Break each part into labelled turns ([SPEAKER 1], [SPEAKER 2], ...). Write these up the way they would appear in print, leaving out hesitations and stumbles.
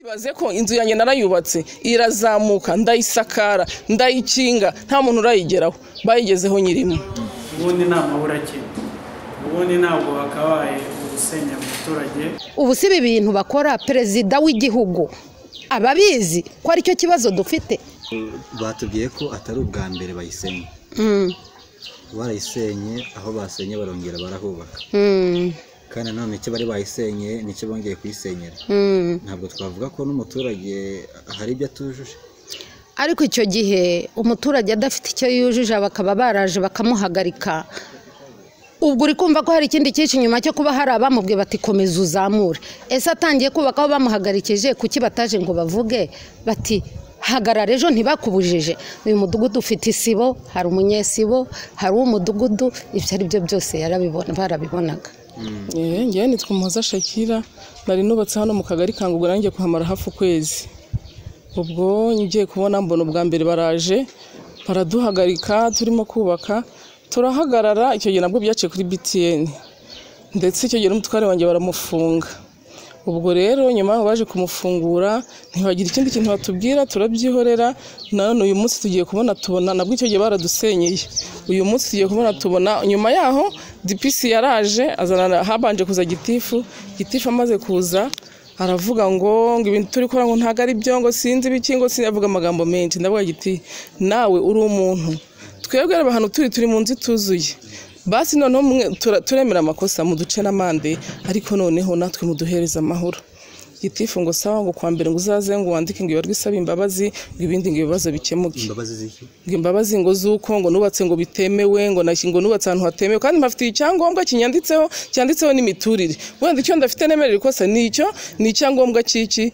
[SPEAKER 1] Baze ko inzu yanjye narayubatse irazamuka ndayisakara ndayikinga nta muntu urayigeraho bayigezeho nyirimo.
[SPEAKER 2] Ubundi nama burake. Ubundi ntabwo bakabaye gusenya umuturage.
[SPEAKER 3] Ubu si ibintu bakora perezida w'igihugu ababizi ko ari cyo kibazo dufite.
[SPEAKER 4] Batubwiye ko atari ubwa mbere bayisenye. Barayisenye aho basenye barongera barahubaka. Kandi none icyo bari bayisenye nicyo bongeye kuyisenyera. Ntabwo twavuga ko n'umuturage hari ibyo atujuje.
[SPEAKER 3] Ariko icyo gihe umuturage adafite icyo yujuje bakaba baraje bakamuhagarika. Ubwo uri kumva ko hari ikindi cyinshi nyuma cyo kuba hari abamubwiye bati komeza uzamure. Ese atangiye kubaka aho bamuhagarikije kuki bataje ngo bavuge bati hagarara ejo ntibakubujije. Uyu mudugudu ufite isibo, hari umunyesibo, hari umudugudu, ibyo ari byo byose barabibonaga.
[SPEAKER 1] Ngewe nitwa Muhoza Shakira nari nubatse hano mu kagari Kangugu nanjye kuhamara hafi ukwezi. Ubwo ngiye kubona mbona ubwa mbere baraje baraduhagarika turimo kubaka turahagarara. Icyo gihe nabwo byaciye kuri BTN ndetse icyo gihe n'umutware wanjye baramufunga. Ubwo rero nyuma baje kumufungura ntibagira ikindi kintu batubwira turabyihorera. None uyu munsi tugiye kubona tubona nabwo icyo gihe baradusenyeye. Uyu munsi tugiye kubona tubona nyuma yaho DPC yaraje azana habanje kuza gitifu amaze kuza aravuga ngo ibintu turi kora ngo ntago ari byo ngo sinzi bikingo sinavuga amagambo menshi. Ndavuga giti nawe uri umuntu twebwe abantu turi mu nzi tuzuye basi noneho turemera amakosa mu duce n'amande ariko noneho natwe muduhereza amahoro. Gitifu ngo sawa ngo kwa mbere ngo uzaze ngo wandike ngo ibarwisaba imbabazi ngo ibindi ngo ibibazo bikemuke.
[SPEAKER 4] Imbabazi ziki?
[SPEAKER 1] Ngo imbabazi ngo zuko ngo nubatse ngo bitemewe ngo nashingo nubatse ahantu hatemewe kandi mpafite icyangombwa cyanditseho n'imiturire. Wenda icyo ndafite nemerera ikosa nicyo ni icyangombwa ciki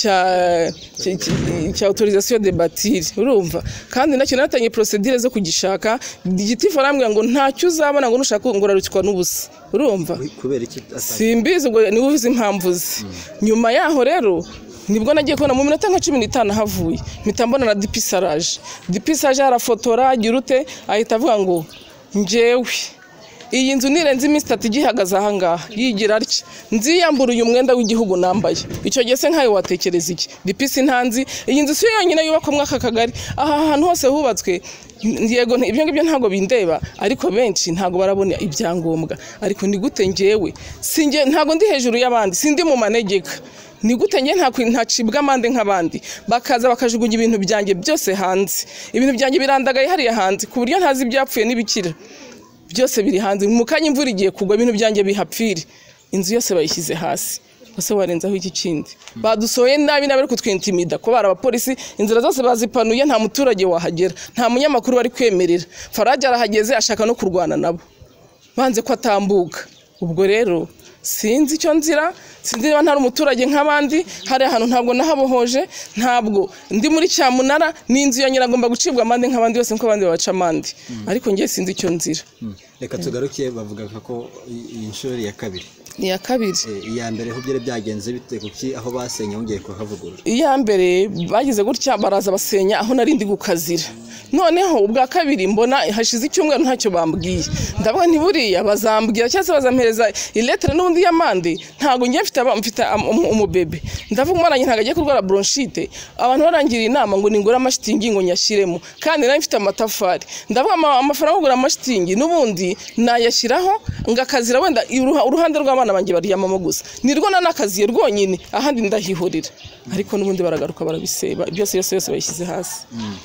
[SPEAKER 1] cya autorisation de bâtir urumva kandi nacyo natanye procedure zo kugishaka. Gitifu arambwira ngo ntacyo uzabona ngo nushaka ngo urarukwa n'ubusa urumva
[SPEAKER 4] kubera iki
[SPEAKER 1] simbizi ngo ni uvuze impamvu ze. Nyuma yaho rero nibwo nagiye kubona mu minota nka 15 havuye mpita mbona na DPC araje. DPC aje arafotora agira ute ahita avuga ngo njewe iyi nzu nirenze iminsi 3 igihagaze aha ngaha yigira atya nziyambura uyu mwenda w'igihugu nambaye. Icyo gihe se nkayo watekereza iki? DPC ntanzi iyi nzu si yonyine yubakwa mwaka kagari aha hantu hose hubatswe. Yego ibyo ngibyo ntago bindeba ariko benshi ntago barabona ibyangombwa. Ariko ni gute ngewe singe ntago ndi hejuru y'abandi sindi mu manegeka ni gute nge ntacibwa amande nk'abandi bakaza bakajugunya ibintu byanjye byose hanze. Ibintu byanjye birandagaye hariya hanze ku buryo ntazi ibyapfuye n'ibikira byose biri hanze. Mu kanya imvura igiye kugwa ibintu byanjye bihapfire inzu yose bayishyize hasi. Bose warenzaho iki kindi badusoye nabi bari kutwintimida ko bara abapolisi inzira zose bazipanuye nta muturage wahagera nta munyamakuru bari kwemerera. Faraja arahageze ashaka no kurwana nabo banze ko atambuka. Ubwo rero sinzi icyo nzira sinzi niba ntari umuturage nk'abandi hari ahantu ntabwo nahabohoje ntabwo ndi muri Cyamunara n'inzu ya nyiragomba gucibwa amande nk'abandi bose nko abandi babaca amande ariko ngiye sinzi icyo nzira.
[SPEAKER 4] Reka tugarukiye bavuga ko iyi nshuro ya kabiri
[SPEAKER 1] iya kabiri
[SPEAKER 4] iya mbere ho byere byagenze bite kuki aho basenye wongeye kuhavugurura?
[SPEAKER 1] Iya mbere bagize gutya baraza basenya aho narindi gukazira. Noneho ubwa kabiri mbona hashize icyumweru ntacyo bambwiye. Ndavuga nti buriya bazambwira cyase bazampereza iletre n'undi yamande ntago ngiye mfite umubebe. Ndavuga umwana ntago agiye kurwara bronchite abantu barangira inama ngo ningura amashitingi ngo nyashiremo kandi nari mfite amatafari. Ndavuga amafaranga kugura amashitingi n'ubundi nayashiraho ngakazira wenda uruhande rw'abana banjye bariyamamo gusa nirwo nanakaziye rwonyine ahandi ndahihurira ariko n'ubundi baragaruka barabiseba byose bayishyize hasi.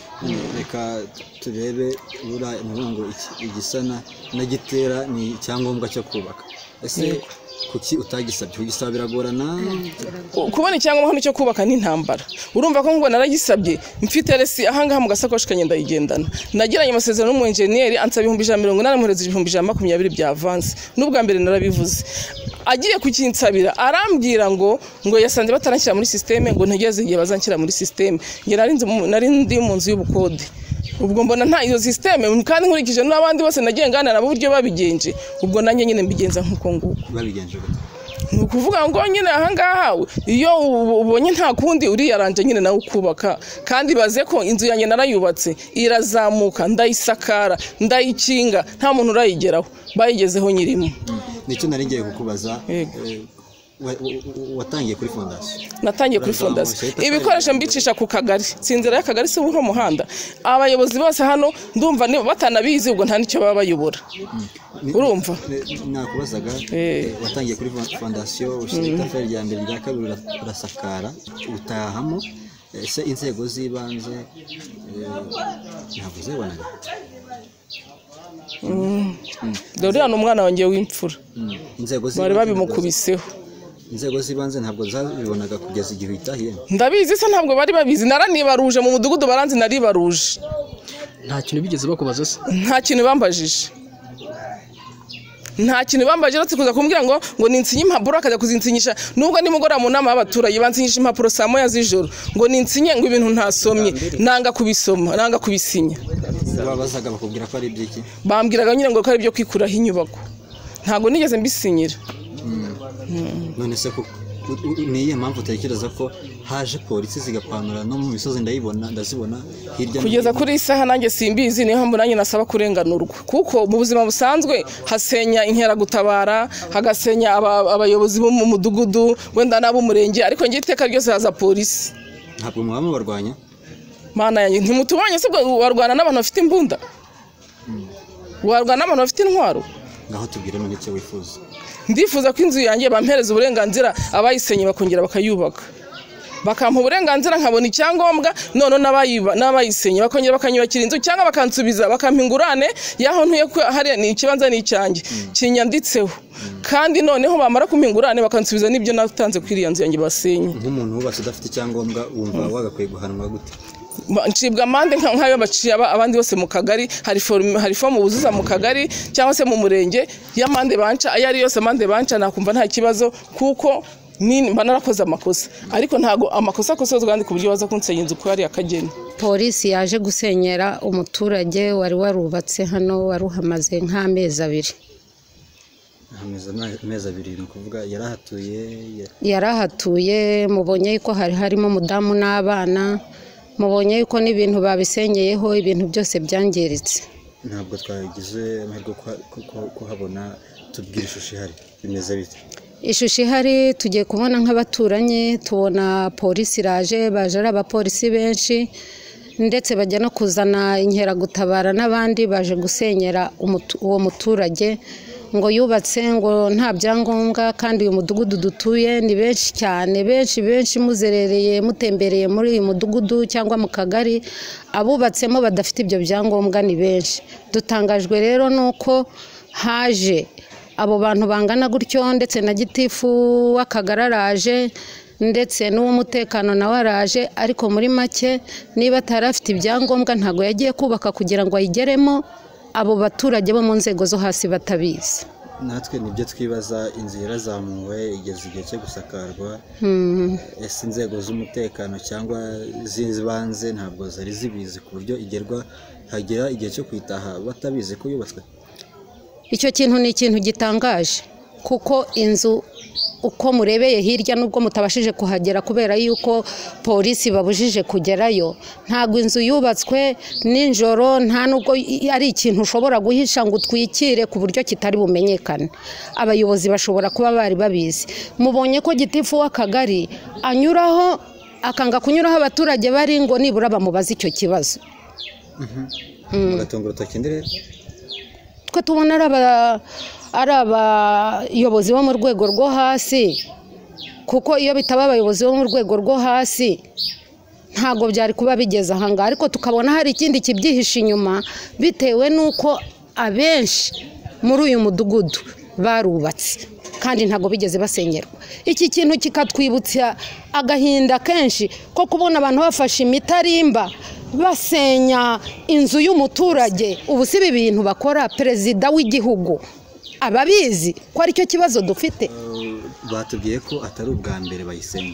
[SPEAKER 4] Reka turebe ngo igisana na gitera ni icyangombwa cyo kubaka. Ese kuki utagisabye kugisaba biragorana?
[SPEAKER 1] Kubona icyangombwa hano cyo kubaka ni intambara. Urumva ko ngo naragisabye mfite resi ahangaha mu gasakoshi kanye ndayigendana. Nagiranye amasezerano n'umu engineer ansaba 180 muhereza 120 bya avance n'ubwa mbere narabivuze. Agiye kukinsabira arambwira ngo yasanze bataranshyira muri systeme ngo ntegeze igihe bazanshyira muri systeme. Nge nari ndi mu nzu y'ubukode. Ubwo mbona nta iyo systeme kandi nkurikije n'abandi bose nagiye ngana nabo buryo babigenje. Ubwo nanjye nyine mbigenza nkuko nguko.
[SPEAKER 4] Babigenje gute?
[SPEAKER 1] Nukuvuga ngo nyine ahangaha iyo ubonye nta kundi uriyaranje nyine nawe ukubaka kandi baze ko inzu yanjye narayubatse irazamuka ndayisakara ndayikinga nta muntu urayigeraho bayigezeho nyirimo.
[SPEAKER 4] Nicyo nari ngiye kukubaza watangiye kuri fondasiyo?
[SPEAKER 1] Natangiye kuri fondasiyo, ibikoresho mbicisha ku kagari, si inzira y'akagari, si uwo muhanda. Abayobozi bose hano ndumva batanabizi, ubwo nta nicyo baba bayobora. Urumva
[SPEAKER 4] nakubazaga, watangiye kuri fondasiyo, ushyira itafari rya mbere, rya kabiri urasakara, utahamo. Ese inzego z'ibanze ntabwo zibonaga?
[SPEAKER 1] dore hano umwana wanjye w'imfura bari babimukubiseho.
[SPEAKER 4] Inzego z'ibanze ntabwo zabibonaga kugeza igihe itahiye?
[SPEAKER 1] Ndabizi se ntabwo bari babizi, naranibaruje mu mudugudu baranzi, naribaruje.
[SPEAKER 5] Nta kintu bigeze bakubaza se?
[SPEAKER 1] Nta kintu bambajije, nta kintu bambajije, uretse kuza kumbwira ngo ninsinye impapuro, akajya kuzinsinyisha. Nubwo nimugora mu nama y'abaturage bansinyisha impapuro saa moya z'ijoro, ngo ninsinye, ngo ibintu ntasomye, nanga kubisoma, nanga kubisinya.
[SPEAKER 4] Babazaga bakubwira ko ari iby'iki?
[SPEAKER 1] Bambwiraga nyine ngo ko ari ibyo kwikuraho inyubako, ntabwo nigeze mbisinyira.
[SPEAKER 4] None se niyo mpamvu utekereza ko haje polisi zigapanura no mu misozi? Ndazibona hirya
[SPEAKER 1] kugeza kuri isaha, nanjye simbizi, niyo mpamvu nanjye nasaba kurenganurwa, kuko mu buzima busanzwe hasenya inkeragutabara, hagasenya abayobozi bo mu mudugudu, wenda n'ab'umurenge, ariko njye iteka ryose haza polisi.
[SPEAKER 4] Ntabwo muba mubarwanya?
[SPEAKER 1] Mana yanjye, ntimutubanye se warwana n'abantu bafite imbunda? Warwana n'abantu bafite intwaro?
[SPEAKER 4] Ngaho tubwire none icyo wifuza.
[SPEAKER 1] Ndifuza ko inzu yanjye bampereza uburenganzira, abayisenye bakongera bakayubaka, bakampa uburenganzira, nkabona icyangombwa, none n'abayisenye bakongera bakanyubakira inzu, cyangwa bakansubiza, bakampa ingurane y'aho ntuye, hariya ni ikibanza n'icyanjye kinyanditseho, kandi noneho bamara kumpa ingurane bakansubiza n'ibyo natanze kuri iriya nzu yanjye basenye.
[SPEAKER 4] Nk'umuntu wubatse udafite icyangombwa wumva wagakwiye guhanwa gute?
[SPEAKER 1] Ncibwa amande nk'ayo baciye abandi bose mu kagari. Hari fomu buzuza mu kagari cyangwa se mu murenge y'amande banca, ayo ari yose amande banca, nakumva nta kibazo, kuko mba narakoze amakosa, ariko ntago amakosa akosozwa kandi ku buryo baza kunsenya inzu ko ari akageni.
[SPEAKER 3] Polisi yaje gusenyera umuturage wari warubatse hano, wari uhamaze nk'amezi abiri.
[SPEAKER 4] Amezi abiri ni ukuvuga
[SPEAKER 3] yarahatuye. Mubonye ko harimo umudamu n'abana, mubonye yuko n'ibintu babisenyeyeho, ibintu byose byangiritse.
[SPEAKER 4] Ntabwo twagize amahirwe kuhabona, tubwira ishusho ihari bimeze bite?
[SPEAKER 3] Ishusho ihari tugiye kubona nk'abaturanyi, tubona polisi iraje, baje ari abapolisi benshi, ndetse bajya no kuzana inkeragutabara n'abandi baje gusenyera uwo muturage, ngo yubatse ngo nta byangombwa, kandi uyu mudugudu dutuye ni benshi cyane, benshi muzerereye mutembereye muri uyu mudugudu cyangwa mu kagari, abubatsemo badafite ibyo byangombwa ni benshi. Dutangajwe rero nuko haje abo bantu bangana gutyo, ndetse na gitifu w'akagari araje, ndetse n'uw'umutekano nawe araje, ariko muri make niba atari afite ibyangombwa ntabwo yagiye kubaka kugira ngo ayigeremo, abo baturage bo mu nzego zo hasi batabizi.
[SPEAKER 4] Natwe nibyo twibaza, inzu yarazamuwe igeze igihe cyo gusakarwa, ese inzego z'umutekano cyangwa z'ibanze ntabwo zari zibizi ku buryo hagera igihe cyo kwitaha batabizi ko yubatswe?
[SPEAKER 3] Icyo kintu ni ikintu gitangaje, kuko inzu uko murebeye hirya, nubwo mutabashije kuhagera kubera yuko polisi babujije kugerayo, ntabwo inzu yubatswe nijoro, nta nubwo ari ikintu ushobora guhisha ngo utwikire ku buryo kitari bumenyekane. Abayobozi bashobora kuba bari babizi. Mubonye ko gitifu w'akagari anyuraho, akanga kunyuraho abaturage bari, ngo nibura bamubaze icyo kibazo.
[SPEAKER 4] Mugatunga urutoki ndere?
[SPEAKER 3] Twe tubona ari abayobozi bo mu rwego rwo hasi, kuko iyo bitaba abayobozi bo mu rwego rwo hasi ntabwo byari kuba bigeze ahangaha, ariko tukabona hari ikindi kibyihishe inyuma, bitewe n'uko abenshi muri uyu mudugudu barubatse kandi ntabwo bigeze basengerwa. Iki kintu kikatwibutsa agahinda kenshi ko kubona abantu bafashe imitarimba basenya inzu y'umuturage. Ubu si ibi bintu bakora perezida w'igihugu ababizi ko ari cyo kibazo dufite?
[SPEAKER 4] Batubwiye ko atari ubwa mbere bayisenye.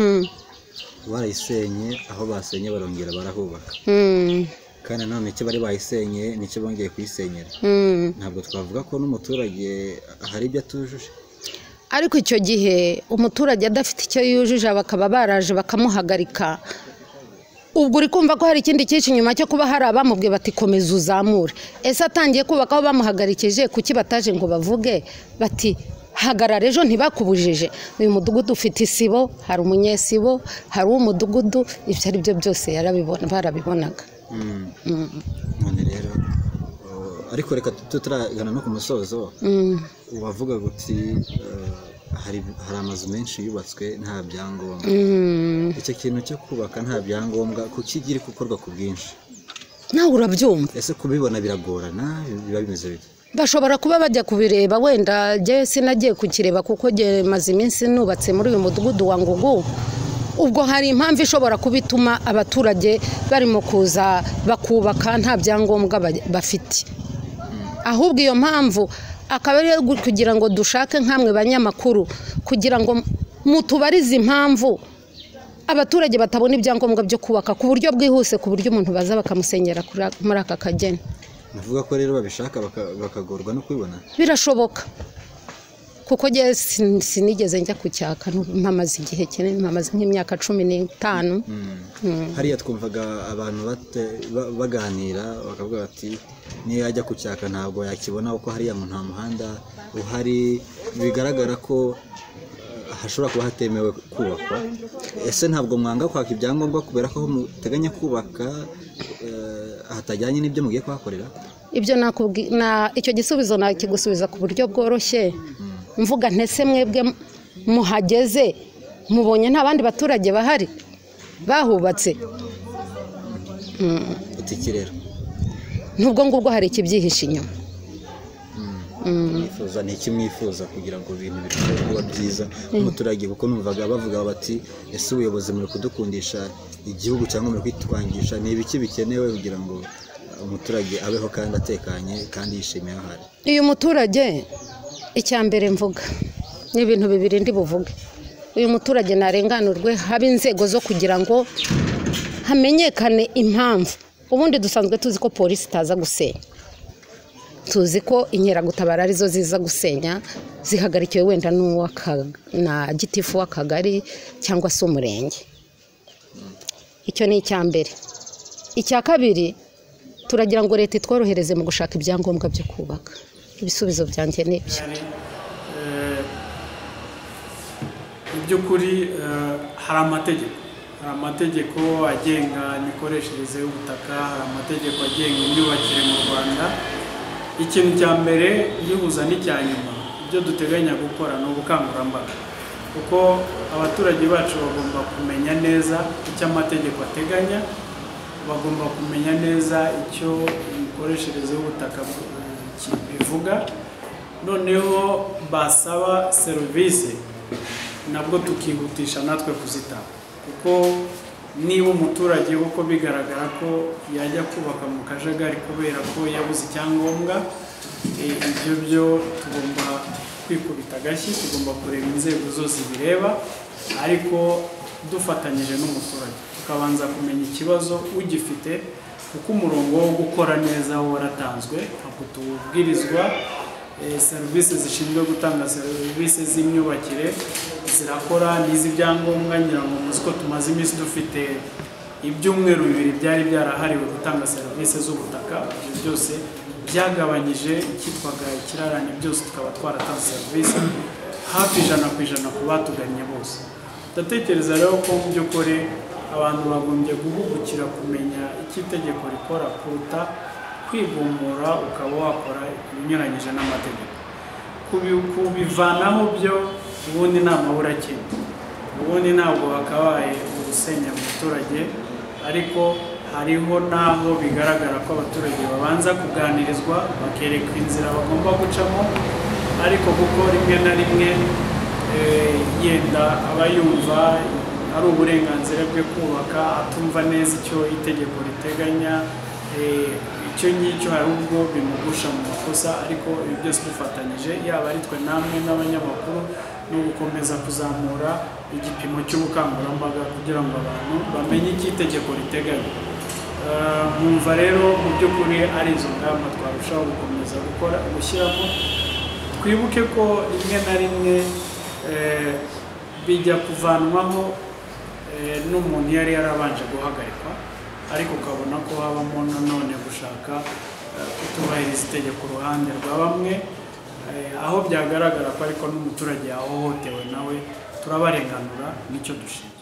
[SPEAKER 4] Barayisenye, aho basenye barongera barahubaka, kandi nanone icyo bari bayisenye nicyo bongeye kuyisenyera. Ntabwo twavuga ko n'umuturage hari ibyo atujuje?
[SPEAKER 3] Ariko icyo gihe umuturage adafite icyo yujuje bakaba baraje bakamuhagarika, ubwo uri kumva ko hari ikindi cyinshi nyuma cyo kuba hari abamubwiye bati komeza uzamure. Ese atangiye kubaka aho bamuhagarikije, kuki bataje ngo bavuge bati hagarara ejo ntibakubujije uyu mudugudu ufite isibo hari umunyesibo hari uw'umudugudu ibyo ari byo byose barabibonaga.
[SPEAKER 4] none rero ariko reka tutaragana no ku musozo wavuga guti hari amazu menshi yubatswe nta byangombwa. Icyo kintu cyo kubaka nta byangombwa kuki kiri gukorwa ku bwinshi?
[SPEAKER 3] Nawe urabyumva.
[SPEAKER 4] Ese kubibona biragorana biba bimeze bite?
[SPEAKER 3] Bashobora kuba bajya kubireba wenda je sinagiye kukireba kuko je maze iminsi nubatse muri uyu mudugudu wa Ngugu. Ubwo hari impamvu ishobora kubituma abaturage barimo kuza bakubaka nta byangombwa bafite. Ahubwo iyo mpamvu akaba ari kugira ngo dushake nkamwe banyamakuru kugira ngo mutubarize impamvu abaturage batabona ibyangombwa byo kubaka ku buryo bwihuse ku buryo umuntu baza bakamusenyera muri aka kageni.
[SPEAKER 4] Navuga ko rero babishaka bakagorwa no kubibona.
[SPEAKER 3] Birashoboka kuko je sinigeze njya kucyaka mpamaze igihe kinini mpamaze nk'imyaka 15.
[SPEAKER 4] Hariya twumvaga abantu baganira bakavuga bati niyo yajya kucyaka ntabwo yakibona uko hariya mu nta muhanda uhari bigaragara ko hashobora kuba hatemewe kubakwa. Ese ntabwo mwanga kwaka ibyangombwa kubera ko muteganya kubaka hatajyanye n'ibyo mugiye kuhakorera?
[SPEAKER 3] Ibyo icyo gisubizo nakigusubiza ku buryo bworoshye. Mvuga ntese mwebwe muhageze mubonye nta bandi baturage bahari bahubatse.
[SPEAKER 4] Utiki rero
[SPEAKER 3] nubwo ngubwo hari ikibyihishe inyuma.
[SPEAKER 4] Mwifuza ntikimwifuza kugira ngo ibintu birusheho kuba byiza umuturage kuko numvaga bavuga bati ese ubuyobozi muri kudukundisha igihugu cyangwa muri kwitwangisha ni ibiki bikenewe kugira ngo umuturage abeho kandi atekanye kandi yishimiye aho ari?
[SPEAKER 3] Uyu muturage icyambere mvuga ni ibintu bibiri ndi buvuge. Uyu muturage narenganurwe haba inzego zo kugira ngo hamenyekane impamvu. Ubundi dusanzwe tuzi ko polisi itaza gusenya, tuzi ko inkeragutabara arizo ziza gusenya zihagarikiwe wenda na gitifu w'akagari cyangwa se umurenge. Icyo ni icyambere. Icya kabiri turagira ngo leta itworohereze mu gushaka ibyangombwa byo kubaka. Ibisubizo byanjye nibyo.
[SPEAKER 2] By'ukuri hari amategeko agenga imikoreshereze y'ubutaka, hari amategeko agenga imyubakire mu Rwanda. Ikintu cya mbere gihuza n'icya nyuma ibyo duteganya gukora ni ubukangurambaga kuko abaturage bacu bagomba kumenya neza icyo amategeko ateganya, bagomba kumenya neza icyo imikoreshereze y'ubutaka bivuga, noneho basaba serivisi nabwo tukihutisha natwe kuzitanga kuko niba umuturage uko bigaragara ko yajya kubaka mu kajagari kubera ko yabuze icyangombwa, ibyo byo tugomba kwikubita agashyi, tugomba kureba inzego zose bireba ariko dufatanyije n'umuturage tukabanza kumenya ikibazo ugifite kuko umurongo wo gukora neza waratanzwe. Ntabwo tubwirizwa serivisi zishinzwe gutanga serivisi z'imyubakire zirakora n'iz'ibyangombwa. Ngira ngo muzi ko tumaze iminsi dufite ibyumweru 2 byari byarahariwe gutanga serivisi z'ubutaka. Ibyo byose byagabanyije icyitwaga ikirarane, byose tukaba twaratanze serivisi hafi 100% ku batugannye bose. Ndatekereza rero ko mu by'ukuri abantu bagombye guhugukira kumenya icyo itegeko rikora kuruta kwigumbura ukaba wakora ibinyuranyije n'amategeko. Kubivanaho byo ubundi nta maburakindi, ubundi ntabwo hakabaye gusenya umuturage, ariko hariho n'aho bigaragara ko abaturage babanza kuganirizwa bakerekwa inzira bagomba gucamo, ariko kuko rimwe na rimwe yenda aba yumva ari uburenganzira bwe kubaka atumva neza icyo itegeko riteganya, icyo ngicyo hari ubwo bimugusha mu makosa. Ariko ibi byose bifatanyije yaba ari twe namwe n'abanyamakuru no gukomeza kuzamura igipimo cy'ubukangurambaga kugira ngo abantu bamenye icyo itegeko riteganya. Mwumva rero mu by'ukuri ari izo ngamba twarushaho gukomeza gushyiramo. Twibuke ko rimwe na rimwe bijya kuvanwaho n'umuntu yari yarabanje guhagarikwa, ariko ukabona ko habamo nanone gushaka kutubahiriza itegeko uruhande rwa bamwe aho byagaragara ko ariko n'umuturage yahohotewe nawe turabarenganura nicyo dushima.